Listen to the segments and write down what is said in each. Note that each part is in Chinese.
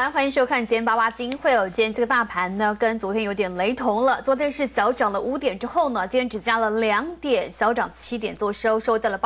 安，欢迎收看今天88金汇哦。今天这个大盘呢，跟昨天有点雷同了。昨天是小涨了5点之后呢，今天只加了2点，小涨7点做收，收到了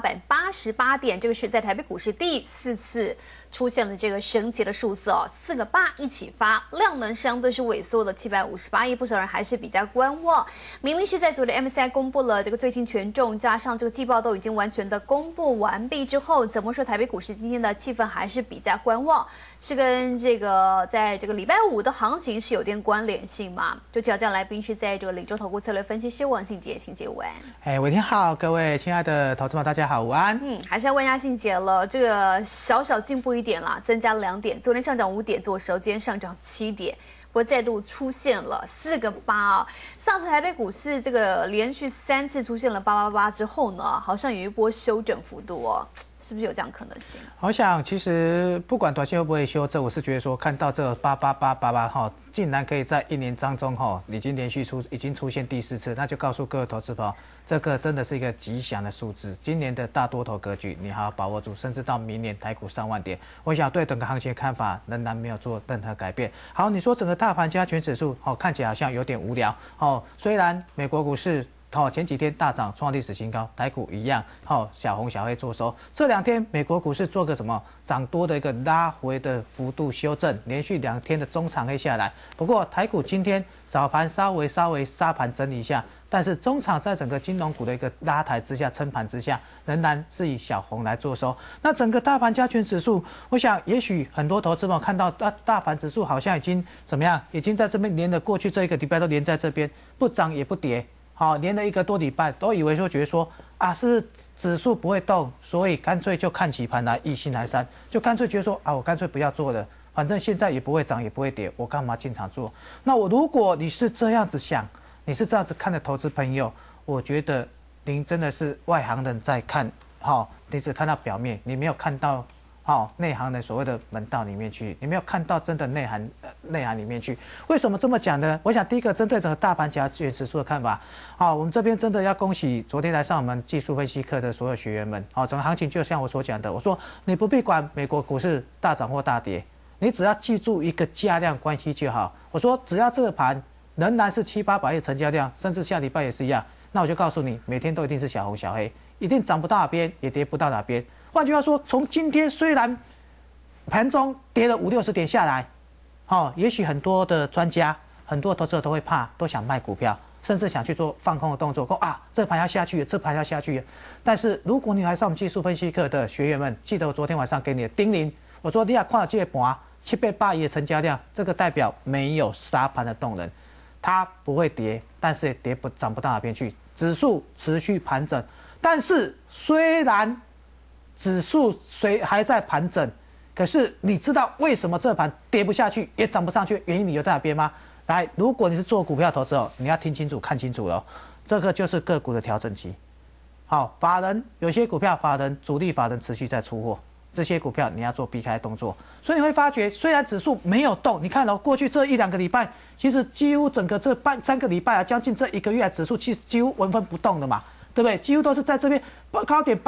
8888点。这个是在台北股市第4次出现了这个神奇的数字哦，4个8一起发，量能相对是萎缩了758亿，不少人还是比较观望。明明是在昨天 MSCI 公布了这个最新权重，加上这个季报都已经完全的公布完毕之后，怎么说台北股市今天的气氛还是比较观望？是跟这个在这个礼拜5的行情是有点关联性嘛？就请教来宾是在这个领州投顾策略分析师王信杰，信杰午安。 伟霆好，各位亲爱的投资朋友大家好，午安。 还是要问一下信杰了，这个小进步1点啦，增加2点，昨天上涨5点做收，今天上涨7点。不过再度出现了4个8哦。上次台北股市这个连续3次出现了888之后呢，好像有一波修整幅度哦，是不是有这样可能性？ 我想其实不管短线会不会修正，我是觉得说看到这个88888哈，竟然可以在1年当中哈，已经连续已经出现第4次，那就告诉各位投资朋友，这个真的是一个吉祥的数字。今年的大多头格局，你好好把握住，甚至到明年台股上万点，我想对整个行情的看法仍然没有做任何改变。好，你说整个大盘加权指数看起来好像有点无聊虽然美国股市前几天大涨创历史新高，台股一样小红小黑做收。这2天美国股市做个什么涨多的一个拉回的幅度修正，连续2天的中长黑下来。不过台股今天早盘稍微杀盘整理一下，但是中场在整个金融股的一个拉抬之下、撑盘之下，仍然是以小红来做收。那整个大盘加权指数，我想也许很多投资朋友看到大盘指数好像已经怎么样，已经在这边连了过去这1个礼拜都连在这边，不涨也不跌。连了1个多礼拜，都以为说觉得说是不是指数不会动，所以干脆就看起盘来，意兴阑珊，就干脆觉得说我干脆不要做了，反正现在也不会涨也不会跌，我干嘛进场做？那如果你是这样子想，你是这样子看的投资朋友，我觉得您真的是外行人在看，你只看到表面，你没有看到内行人所谓的门道里面去，你没有看到真的内涵里面去。为什么这么讲呢？我想第一个针对整个大盘加权指数的看法，我们这边真的要恭喜昨天来上我们技术分析课的所有学员们。整个行情就像我所讲的，我说你不必管美国股市大涨或大跌，你只要记住一个价量关系就好。我说只要这个盘仍然是700-800亿成交量，甚至下礼拜也是一样，那我就告诉你，每天都一定是小红小黑，一定涨不到哪边，也跌不到哪边。换句话说，从今天虽然盘中跌了50-60点下来，也许很多的专家、很多投资者都会怕，都想卖股票，甚至想去做放空的动作，这盘要下去了，这盘要下去了。但是如果你来上我们技术分析课的学员们，记得我昨天晚上给你的叮咛，我说你要看到这个盘700-800亿的成交量，这个代表没有杀盘的动能，它不会跌，但是也涨不到哪边去，指数持续盘整。但是虽然指数还在盘整，可是你知道为什么这盘跌不下去也涨不上去，原因理由在哪边吗？来，如果你是做股票投资你要听清楚看清楚了这个就是个股的调整期。法人有些股票主力法人持续在出货，这些股票你要做避开动作。所以你会发觉，虽然指数没有动，你看过去这1-2个礼拜，其实几乎整个这3个礼拜将近这1个月指数几乎纹风不动的嘛，对不对？几乎都是在这边高点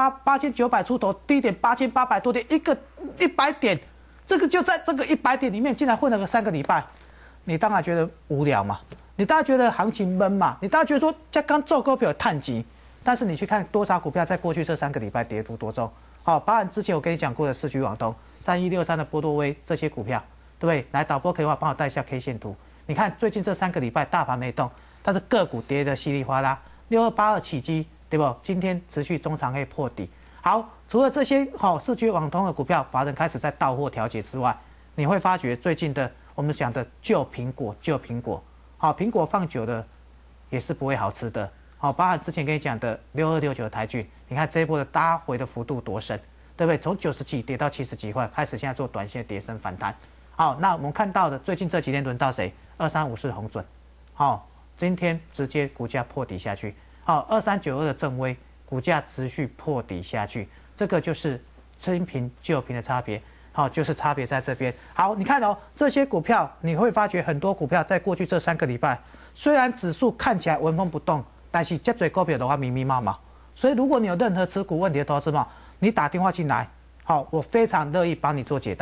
8900出头，低点8800多点，一个100点，这个就在这个100点里面，竟然混了个3个礼拜，你当然觉得无聊嘛，你当然觉得行情闷嘛，你当然觉得说这刚做股票有探底，但是你去看多少股票在过去这3个礼拜跌幅多重？包含之前我跟你讲过的市区网通、3163的波多威这些股票，对不对？来，导播可以的话帮我带一下 K 线图，你看最近这3个礼拜大盘没动，但是个股跌得稀里哗啦。6282起基，对不？今天持续中长黑破底。好，除了这些市区网通的股票，法人开始在到货调节之外，你会发觉最近的我们讲的旧苹果，苹果放久了也是不会好吃的。包含之前跟你讲的6269的台骏，你看这一波的拉回的幅度多深，对不对？从90几跌到70几块，开始现在做短线跌升反弹。好，那我们看到的最近这几天轮到谁？2354鸿准，今天直接股价破底下去，2392的正威股价持续破底下去，这个就是新评旧评的差别，就是差别在这边。好，你看这些股票你会发觉很多股票在过去这3个礼拜，虽然指数看起来纹风不动，但是这些股票的话密密麻麻，所以如果你有任何持股问题的投资者，你打电话进来，我非常乐意帮你做解答。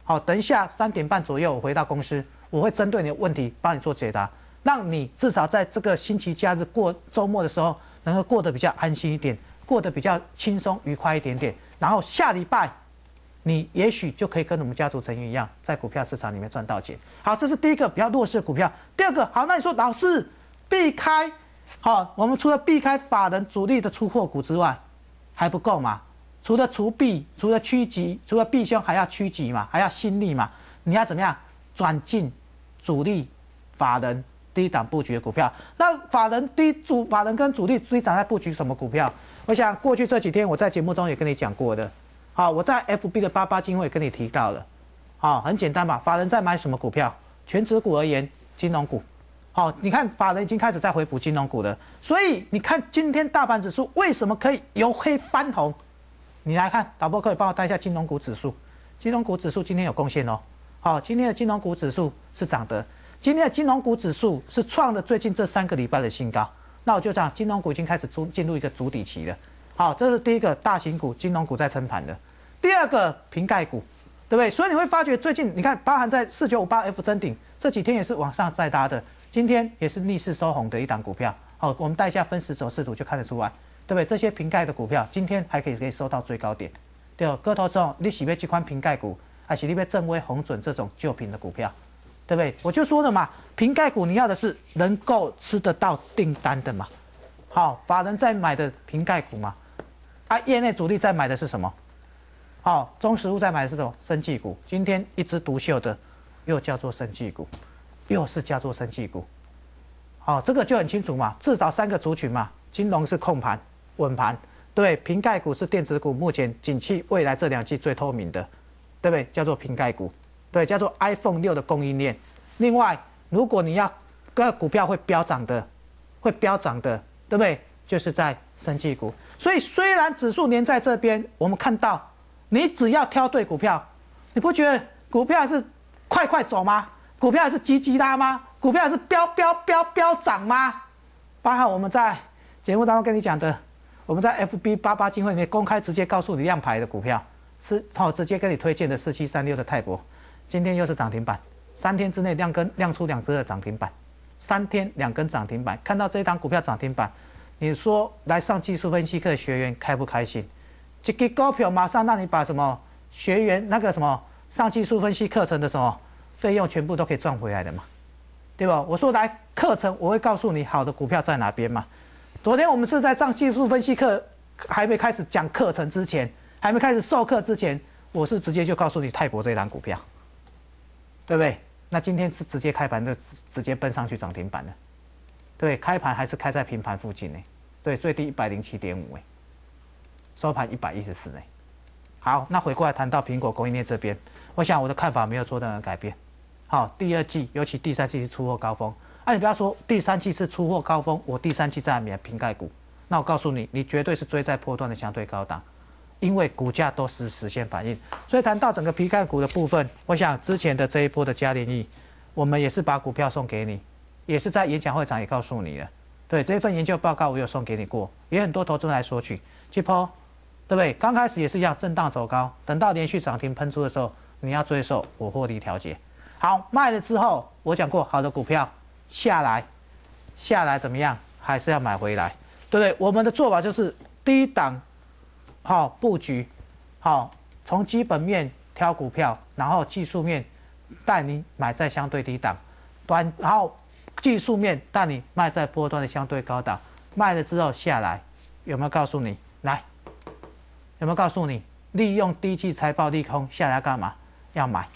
好，等一下3点半左右我回到公司，我会针对你的问题帮你做解答，让你至少在这个星期假日过周末的时候，能够过得比较安心一点，过得比较轻松愉快一点点。然后下礼拜，你也许就可以跟我们家族成员一样，在股票市场里面赚到钱。好，这是第一个比较弱势的股票。第二个，好，那你说老师避开，好，我们除了避开法人主力的出货股之外，还不够嘛？除了除避，除了趋吉，除了避凶，还要趋吉嘛，还要新利嘛？你要怎么样转进主力法人低档布局的股票？那法人跟主力低档在布局什么股票？我想过去这几天我在节目中也跟你讲过的。好，我在 FB 的88金会跟你提到了。好，很简单嘛，法人在买什么股票？全指股而言，金融股。好，你看法人已经开始在回补金融股了，所以你看今天大盘指数为什么可以由黑翻红？你来看，导播可以帮我带一下金融股指数。金融股指数今天有贡献哦。好，今天的金融股指数是涨的，今天的金融股指数是创了最近这3个礼拜的新高。那我就讲，金融股已经开始进入一个筑底期了。好，这是第一个大型股，金融股在撑盘的。第二个瓶盖股，对不对？所以你会发觉最近你看，包含在4958F 真顶这几天也是往上再搭的，今天也是逆势收红的一档股票。好，我们带一下分时走势图就看得出来。对不对？这些瓶盖的股票今天还可以收到最高点，对哦。各位投资者，你是要这款瓶盖股，还是你要正威、红准这种旧瓶的股票？对不对？我就说了嘛，瓶盖股你要的是能够吃得到订单的嘛。好，法人在买的瓶盖股嘛，啊，业内主力在买的是什么？好，中实物在买的是什么？生技股。今天一枝独秀的，又叫做生技股，又是叫做生技股。好，这个就很清楚嘛，至少3个族群嘛，金融是控盘。稳盘，对，瓶盖股是电子股目前景气未来这2季最透明的，对不对？叫做瓶盖股，对，叫做 iPhone 6的供应链。另外，如果你要个股票会飙涨的，对不对？就是在生技股。所以虽然指数连在这边，我们看到你只要挑对股票，你不觉得股票还是快走吗？股票还是急拉吗？股票还是飙涨吗？包含我们在节目当中跟你讲的。我们在 FB 88金会里面公开直接告诉你亮牌的股票，是直接跟你推荐的4736的泰博，今天又是涨停板，3天之内亮出2只的涨停板，3天2根涨停板，看到这一档股票涨停板，你说来上技术分析课的学员开不开心？这个股票马上让你把什么学员那个什么上技术分析课程的什么费用全部都可以赚回来的嘛，对吧？我说来课程我会告诉你好的股票在哪边嘛。昨天我们是在上技术分析课，还没开始讲课程之前，还没开始授课之前，我是直接就告诉你泰博这一档股票，对不对？那今天是直接开盘就直接奔上去涨停板了，对，开盘还是开在平盘附近呢，对，最低107.5哎，收盘114哎。好，那回过来谈到苹果供应链这边，我想我的看法没有做任何改变。好，第2季尤其第3季是出货高峰。你不要说第3季是出货高峰，我第3季在买瓶盖股，那我告诉你，你绝对是追在波段的相对高档，因为股价都是实现反应。所以谈到整个瓶盖股的部分，我想之前的这一波的嘉联益，我们也是把股票送给你，也是在演讲会场也告诉你了。对，这份研究报告我有送给你过，也很多投资人来索取，这波，对不对？刚开始也是一样震荡走高，等到连续涨停喷出的时候，你要追售，我获利调节。好，卖了之后，我讲过，好的股票。下来怎么样？还是要买回来，对不对？我们的做法就是低档，好布局，好从基本面挑股票，然后技术面带你买在相对低档，然后技术面带你卖在波段的相对高档，卖了之后下来，有没有告诉你？来，有没有告诉你？利用低季财报利空下来干嘛？要买。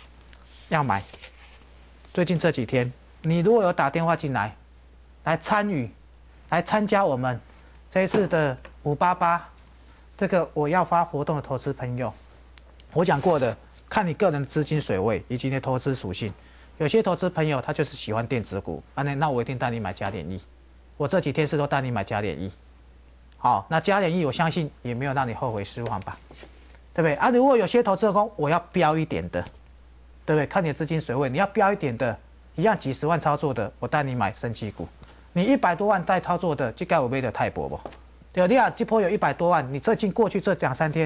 最近这几天。你如果有打电话进来，来参加我们这一次的588这个我要发活动的投资朋友，我讲过的，看你个人的资金水位以及你的投资属性。有些投资朋友他就是喜欢电子股，那我一定带你买嘉联益。我这几天是都带你买嘉联益。好，那嘉联益我相信也没有让你后悔失望吧，对不对？如果有些投资者说我要标一点的，对不对？看你的资金水位，你要标一点的。一样几10万操作的，我带你买生技股；你100多万带操作的，这该我买的太薄不？对，你啊，这波有100多万，你最近过去这2、3天，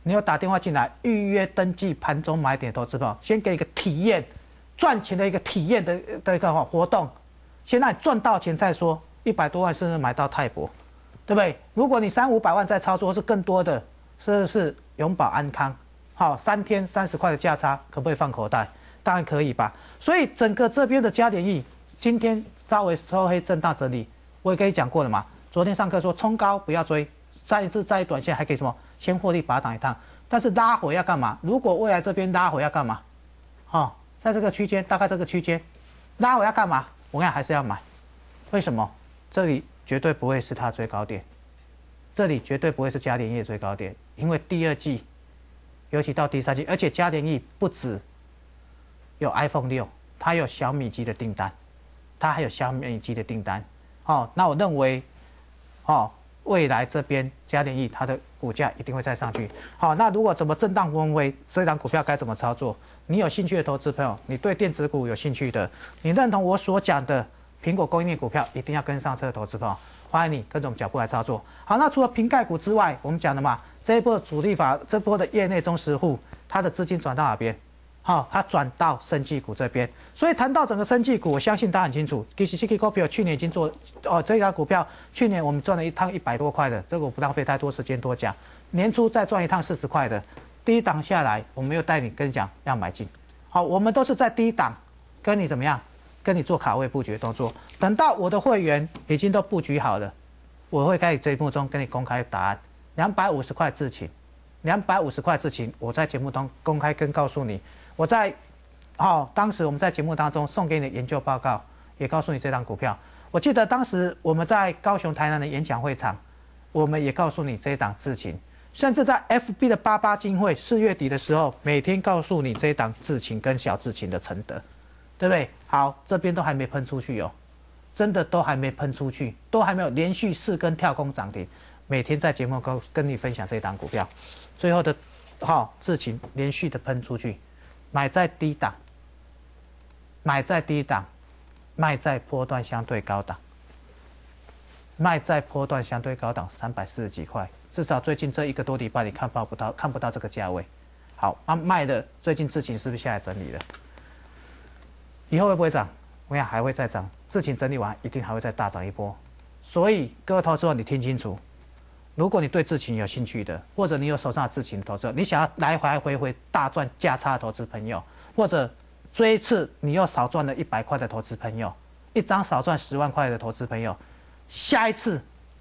你有打电话进来预约登记盘中买点投资朋友，先给一个体验赚钱的一个体验的一个活动，先让你赚到钱再说，100多万甚至买到泰博，对不对？如果你300、500万在操作，或是更多的，是不是永保安康？好，3天30块的价差，可不可以放口袋？当然可以吧。所以整个这边的嘉联益今天稍微收黑震荡整理，我也跟你讲过了嘛。昨天上课说冲高不要追，上一次在短线还可以什么先获利把它挡一趟，但是拉回要干嘛？如果未来这边拉回要干嘛？好，在这个区间，大概这个区间拉回要干嘛？我看还是要买。为什么？这里绝对不会是它最高点，这里绝对不会是嘉联益最高点，因为第2季，尤其到第3季，而且嘉联益不止有 iPhone 6，它有小米机的订单，它还有小米机的订单。哦，那我认为，哦，未来这边嘉联益它的股价一定会再上去。好，那如果怎么震荡分为这档股票该怎么操作？你有兴趣的投资朋友，你对电子股有兴趣的，你认同我所讲的苹果供应链股票，一定要跟上车的投资朋友，欢迎你跟着我们脚步来操作。好，那除了瓶盖股之外，我们讲的嘛，这一波主力法，这波的业内中实户，它的资金转到哪边？好，它转到生技股这边。所以谈到整个生技股，我相信大家很清楚。其实 CK 股票去年已经做这张股票去年我们赚了一趟100多块的，这个我不浪费太多时间多讲。年初再赚一趟40块的，第一档下来，我们又带你跟你讲要买进。好，我们都是在第一档跟你怎么样，跟你做卡位布局的动作。等到我的会员已经都布局好了，我会在节目中跟你公开答案。250块自请，250块自请，我在节目中公开跟告诉你。我在，当时我们在节目当中送给你的研究报告，也告诉你这档股票。我记得当时我们在高雄、台南的演讲会场，我们也告诉你这一档自情，甚至在 FB 的88金会4月底的时候，每天告诉你这一档自情跟小自情的承德，对不对？好，这边都还没喷出去哦，真的都还没喷出去，都还没有连续4根跳空涨停，每天在节目跟你分享这一档股票，最后的自情连续的喷出去。买在低档，买在低档，卖在波段相对高档，卖在波段相对高档340几块，至少最近这1个多礼拜你看不到这个价位。好，卖的最近自情是不是下来整理了？以后会不会涨？我想还会再涨，自情整理完一定还会再大涨一波。所以各位投资者，你听清楚。如果你对自情有兴趣的，或者你有手上的自情投资，你想要来回大赚价差的投资朋友，或者追次你又少赚了100块的投资朋友，一张少赚10万块的投资朋友，下一次，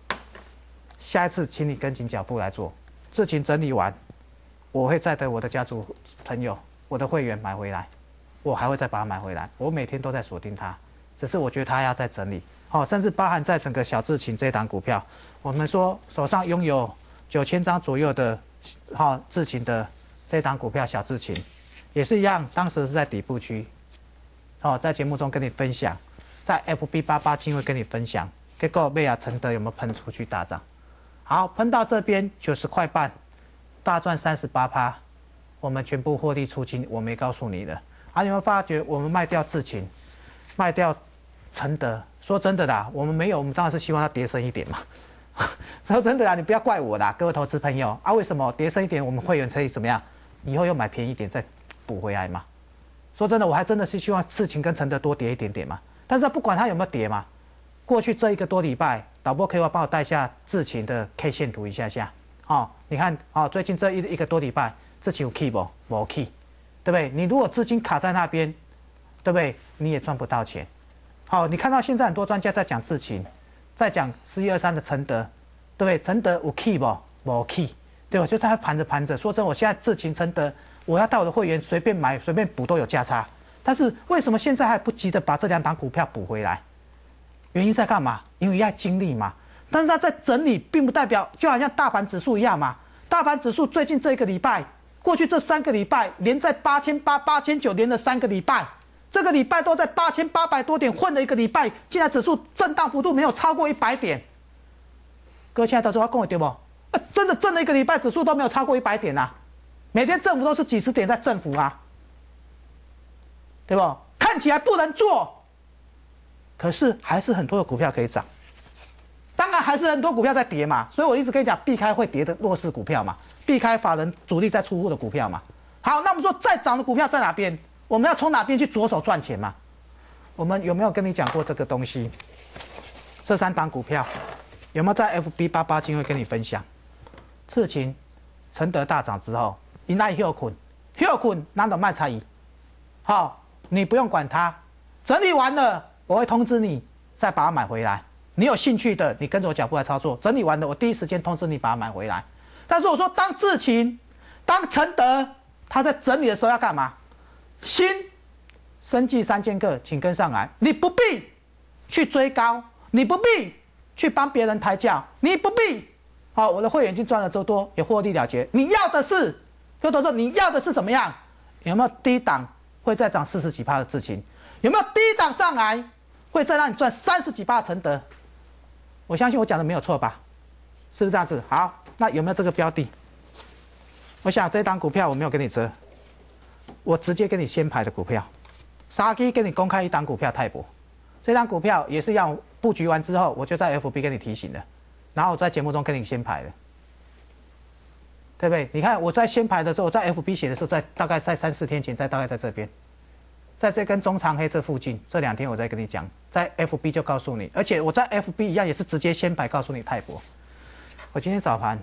请你跟紧脚步来做。自情整理完，我会再等我的家族朋友、我的会员买回来，我还会再把它买回来。我每天都在锁定它，只是我觉得它要再整理。甚至包含在整个小自情这一档股票，我们说手上拥有9000张左右的自情的这一档股票小自情，也是一样，当时是在底部区，在节目中跟你分享，在 FB 88金会跟你分享，结果贝亚承德有没有喷出去大涨？好，喷到这边90块半，大赚38%，我们全部获利出清，我没告诉你的。你有没有发觉我们卖掉自情，卖掉承德？说真的啦，我们没有，我们当然是希望它跌深一点嘛。说真的啦，你不要怪我啦，各位投资朋友为什么跌深一点，我们会员可以怎么样？以后又买便宜一点再补回来嘛。说真的，我还真的是希望自情跟承德多跌一点点嘛。但是不管它有没有跌嘛，过去这1个多礼拜，导播可以帮我带下自情的 K 线图一下下。你看最近这一个多礼拜，自情有 key 不？没 key， 对不对？你如果资金卡在那边，对不对？你也赚不到钱。好，你看到现在很多专家在讲自情，在讲4123的承德，对不对？承德有 key 不？没 key， 对吧？就在盘着。说真的，我现在自情承德，我要带我的会员随便买随便补都有价差。但是为什么现在还不急的把这2档股票补回来？原因在干嘛？因为要经历嘛。但是它在整理，并不代表就好像大盘指数一样嘛。大盘指数最近这1个礼拜，过去这3个礼拜连在8800、8900连了3个礼拜。这个礼拜都在8800多点混了1个礼拜，竟然指数震荡幅度没有超过100点。各位亲爱的投资者，跟我对不？真的震了1个礼拜，指数都没有超过100点啊！每天振幅都是几十点在振幅啊，对不？看起来不能做，可是还是很多的股票可以涨。当然还是很多股票在跌嘛，所以我一直跟你讲，避开会跌的弱势股票嘛。 避开法人主力在出货的股票嘛。好，那我们说再涨的股票在哪边？我们要从哪边去着手赚钱嘛？我们有没有跟你讲过这个东西？这3档股票有没有在 FB88金会跟你分享？智勤、承德大涨之后，你那休困难得卖差异。好，你不用管它，整理完了我会通知你，再把它买回来。你有兴趣的，你跟着我脚步来操作。整理完了，我第一时间通知你把它买回来。但是我说，当智勤、当承德，他在整理的时候要干嘛？新生技3剑客，请跟上来。你不必去追高，你不必去帮别人抬轿，你不必。好，我的会员已经赚了这么多，也获利了结。你要的是，各位投资者，你要的是怎么样？有没有低档会再涨40几%的智勤？有没有低档上来会再让你赚30几%的承德？我相信我讲的没有错吧？是不是这样子？好，那有没有这个标的？我想这档股票我没有给你折，我直接给你先排的股票。沙基给你公开一档股票泰博，这档股票也是要布局完之后，我就在 FB 跟你提醒的，然后我在节目中跟你先排的，对不对？你看我在先排的时候，我在 FB 写的时候，大概在3、4天前，大概在这边。在这根中长黑这附近，这2天我再跟你讲，在 FB 就告诉你，而且我在 FB 一样也是直接先排告诉你泰博。我今天早盘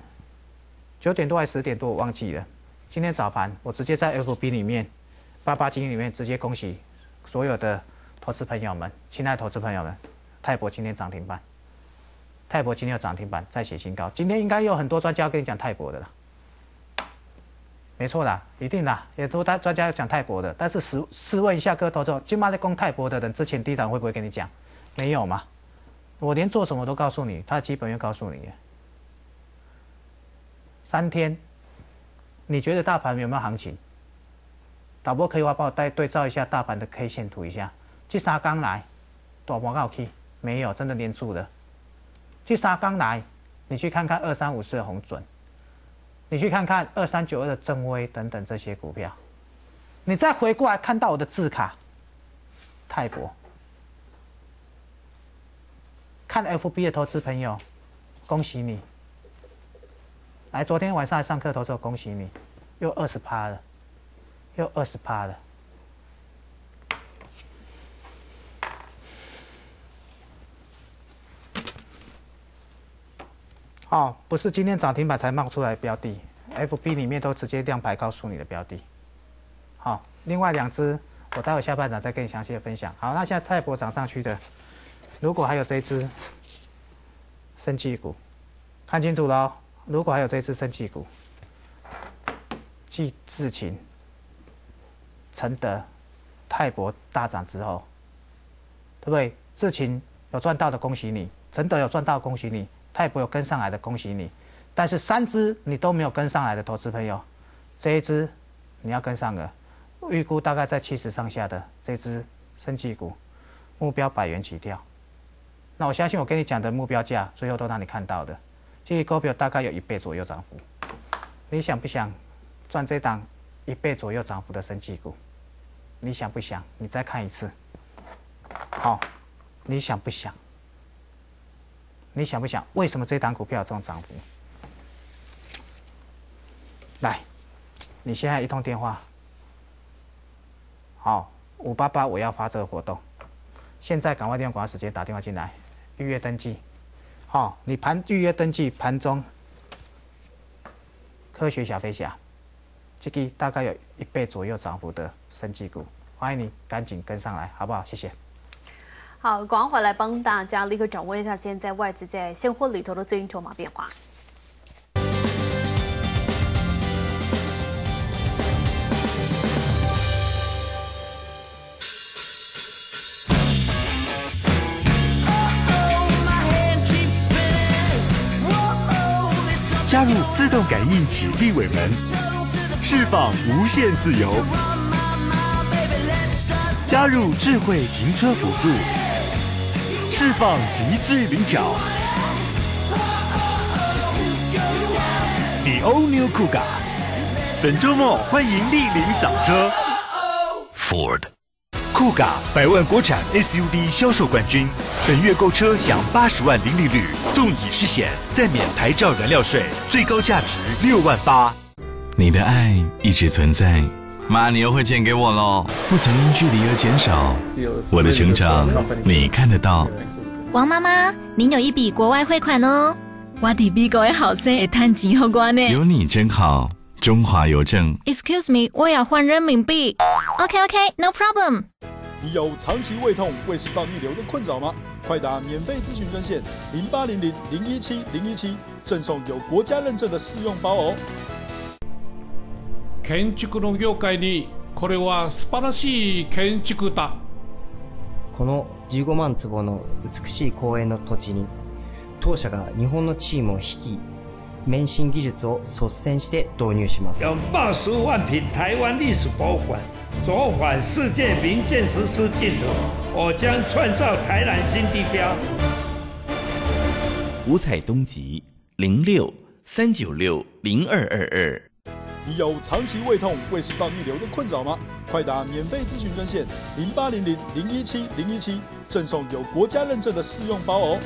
9点多还是10点多，我忘记了。今天早盘我直接在 FB 里面88金里面直接恭喜所有的投资朋友们，亲爱的投资朋友们，泰博今天涨停板，泰博今天有涨停板再写新高。今天应该有很多专家跟你讲泰博的啦。没错啦，一定啦，也都专家讲泰博的。但是试问一下各位投资者，今妈在攻泰博的人，之前低档会不会跟你讲？没有嘛？我连做什么都告诉你，他的基本面告诉你。3天，你觉得大盘有没有行情？导播可以帮我对照一下大盘的 K 线图一下。这3天来，大盘有去？没有，真的连住了。这3天来，你去看看2354的红准。你去看看2392的正威等等这些股票，你再回过来看到我的字卡，泰博，看 FB 的投资朋友，恭喜你！来，昨天晚上来上课投资，恭喜你，又20%了，又20%了。哦，不是今天涨停板才冒出来的标的 ，FB 里面都直接亮牌告诉你的标的。好，另外2只我待会下半场再跟你详细的分享。好，那现在泰博涨上去的，如果还有这一只生技股，看清楚了哦。如果还有这一只生技股，继智勤、承德、泰博大涨之后，对不对？智勤有赚到的恭喜你，承德有赚到的恭喜你。泰博有跟上来的，恭喜你。但是3只你都没有跟上来的投资朋友，这一只你要跟上了，预估大概在70上下的这只生技股，目标100元起跳。那我相信我跟你讲的目标价，最后都让你看到的，这些股票大概有1倍左右涨幅。你想不想赚这档1倍左右涨幅的生技股？你想不想？你再看一次。好，你想不想？你想不想？为什么这档股票有这种涨幅？来，你现在一通电话，好，588我要发这个活动，现在赶快利用广告时间打电话进来，预约登记。好，你预约登记，盘中科学小飞侠，这个大概有1倍左右涨幅的生技股，欢迎你赶紧跟上来，好不好？谢谢。 好，广告回来帮大家立刻掌握一下今天在外资在现货里头的最新筹码变化。 加入自动感应启闭尾门，释放无限自由。加入智慧停车辅助，释放极致灵巧。The All New Kuga， 本周末欢迎莅临赏车。Ford Kuga 100万国产 SUV 销售冠军，本月购车享80万零利率，送乙式险，再免牌照燃料税，最高价值6万8。 你的爱一直存在。妈，你又会钱给我喽！不曾因距离而减少，我的成长你看得到。 王妈妈，您有一笔国外汇款哦。我伫美国的后生会赚钱给我呢。 有你真好，中华邮政。 Excuse me， 我要换人民币。OK，No problem。 你有长期胃痛、胃食道逆流的困扰吗？快打免费咨询专线0800-017-017，赠送有国家认证的试用包哦。 建築の業界にこれは素晴らしい建築だ。 この15万坪の美しい公園の土地に当社が日本のチームを率い免震技術を率先して導入します。 拥抱15万坪台湾历史博物馆，走访世界名建实施净土，我将创造台南新地标。 五彩东极06-396-0222。 你有长期胃痛、胃食道逆流的困扰吗？快打免费咨询专线0800-017-017，赠送有国家认证的试用包哦。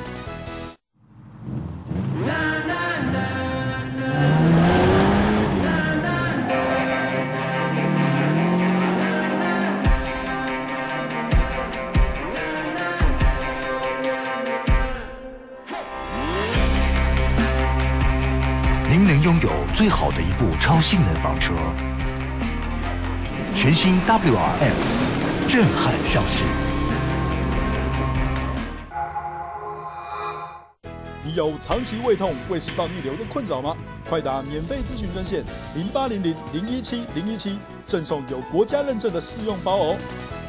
您能拥有最好的一部超性能房车，全新 WRX 震撼上市。 你有长期胃痛、胃食道逆流的困扰吗？快打免费咨询专线0800-017-017，赠送有国家认证的试用包哦。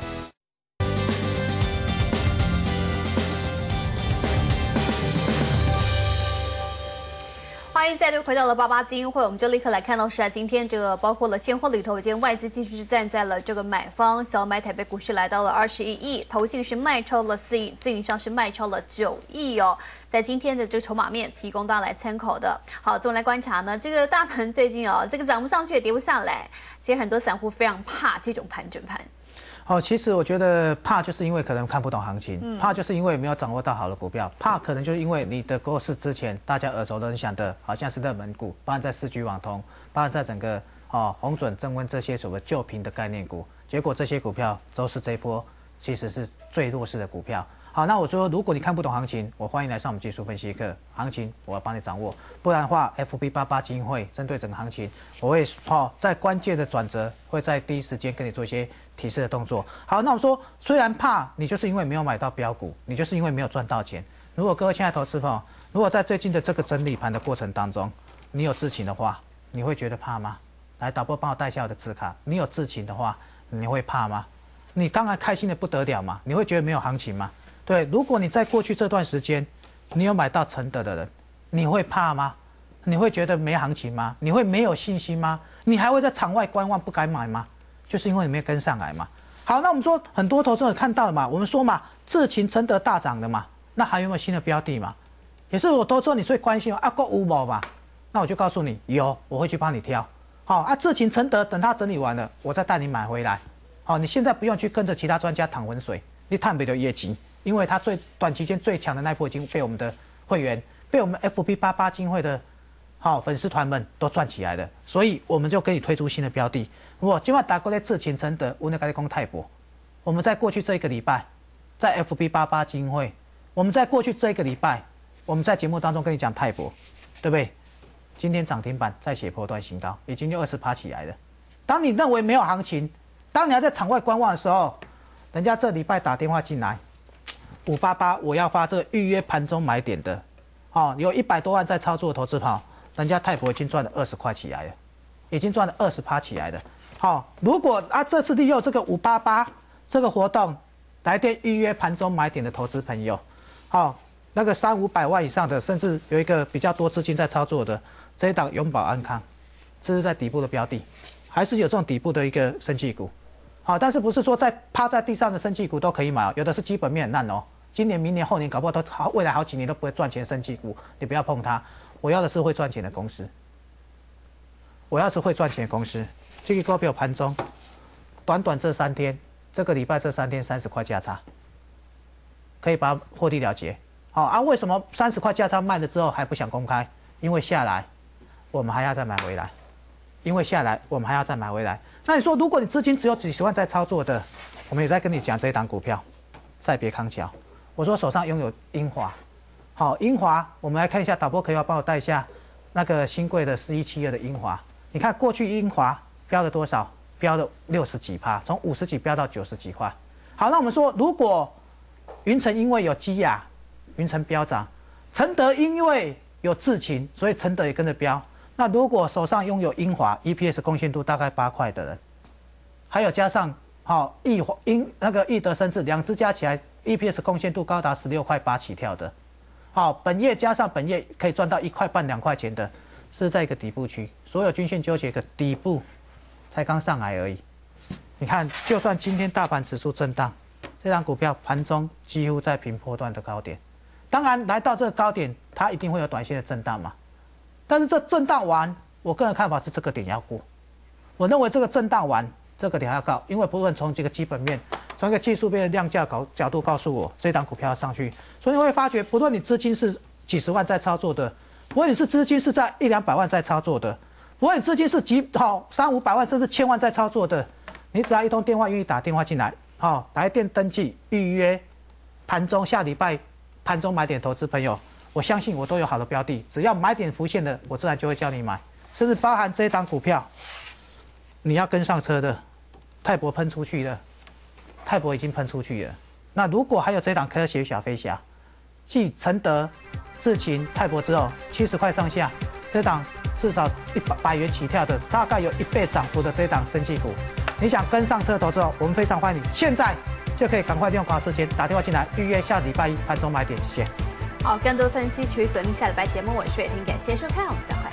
欢迎再度回到了88基金会，我们就立刻来看到是今天这个包括了现货里头，今天外资继续是站在了这个买方，小买台北股市来到了21亿，投信是卖超了4亿，自营商是卖超了9亿哦。在今天的这个筹码面提供大家来参考的。好，怎么来观察呢？这个大盘最近这个涨不上去也跌不下来，其实很多散户非常怕这种盘整盘。 其实我觉得怕就是因为可能看不懂行情，怕就是因为没有掌握到好的股票，怕可能就是因为你的过世之前大家耳熟能详的，好像是热门股，包含在4G 网通，包含在整个鸿准、正温这些所谓旧瓶的概念股，结果这些股票都是这一波其实是最弱势的股票。好，那我说，如果你看不懂行情，我欢迎来上我们技术分析课。行情我要帮你掌握，不然的话 ，FB88基金会针对整个行情，我会在关键的转折，会在第一时间跟你做一些提示的动作。好，那我说，虽然怕你就是因为没有买到标股，你就是因为没有赚到钱。如果各位亲爱的投资朋友，如果在最近的这个整理盘的过程当中，你有知情的话，你会觉得怕吗？来，导播帮我带一下我的字卡。你有知情的话，你会怕吗？你当然开心的不得了嘛，你会觉得没有行情吗？对，如果你在过去这段时间，你有买到承德的人，你会怕吗？你会觉得没行情吗？你会没有信心吗？你还会在场外观望不敢买吗？就是因为你没有跟上来嘛。好，那我们说很多投资者看到了嘛，我们说嘛，智勤、承德大涨的嘛，那还有没有新的标的嘛？也是我投资者你最关心啊，够有无嘛？那我就告诉你，有，我会去帮你挑。好啊，智勤、承德等它整理完了，我再带你买回来。好，你现在不用去跟着其他专家淌浑水，你探不到业绩。因为它短期间最强的那一波已经被我们的会员、被我们 FB88基金会的粉丝团们都赚起来了，所以我们就可以推出新的标的。我今晚打过来智勤、承德，我那个公泰博，我们在过去这一个礼拜，在 FB88基金会，我们在过去这一个礼拜，我们在节目当中跟你讲泰博，对不对？今天涨停板再写波段新高，已经就20%起来了。当你认为没有行情，当你还在场外观望的时候，人家这礼拜打电话进来。588，我要发这个预约盘中买点的，有100多万在操作的投资朋友，人家泰博已经赚了20块起来了，已经赚了20%起来了。好，如果这次利用这个588这个活动来电预约盘中买点的投资朋友，那个300-500万以上的，甚至有一个比较多资金在操作的这一档永保安康，这是在底部的标的，还是有这种底部的一个生技股。好，但是不是说趴在地上的生技股都可以买有的是基本面很烂哦。今年、明年、后年，搞不好都未来好几年都不会赚钱的生技股，你不要碰它。我要的是会赚钱的公司，我要是会赚钱的公司。这个股票盘中，短这3天，这个礼拜这3天30块价差，可以把它获利了结。为什么30块价差卖了之后还不想公开？因为下来，我们还要再买回来。 因为下来我们还要再买回来。那你说，如果你资金只有几十万在操作的，我们也在跟你讲这一档股票，再别康桥。我说手上拥有英华，好，英华，我们来看一下，导播可以帮我带一下那个新贵的4172的英华。你看过去英华飙了多少？飙了60几%，从50几飙到90几块。好，那我们说，如果云城因为有基亚，云城飙涨；承德因为有智勤，所以承德也跟着飙。那如果手上拥有英华 ，EPS 贡献度大概8块的人，还有加上易德生智两只加起来 EPS 贡献度高达16块8起跳的，好，本业加上本业可以赚到1块半2块钱的，是在一个底部区，所有均线纠结个底部才刚上来而已。你看，就算今天大盘指数震荡，这张股票盘中几乎在平波段的高点，当然来到这个高点，它一定会有短线的震荡嘛。但是这震荡完，我个人看法是这个点要过。我认为这个震荡完，这个点要高，因为不论从这个基本面，从一个技术面的量价角度告诉我，这档股票要上去。所以你会发觉，不论你资金是几十万在操作的，不论你是资金是在100-200万在操作的，不论你资金是300-500万甚至1000万在操作的，你只要一通电话愿意打电话进来，来电登记预约，盘中下礼拜盘中买点投资朋友。我相信我都有好的标的，只要买点浮现的，我自然就会叫你买，甚至包含这一档股票，你要跟上车的，泰博喷出去了，泰博已经喷出去了。那如果还有这一档科学小飞侠，继承德、智勤、泰博之后，70块上下，这档至少100元起跳的，大概有1倍涨幅的这一档生技股，你想跟上车投资我们非常欢迎你，现在就可以赶快利用广告时间打电话进来预约下礼拜1盘中买点，谢谢。 好，更多分析持续锁定下礼拜节目，我是伟霆，感谢收看，我们再会。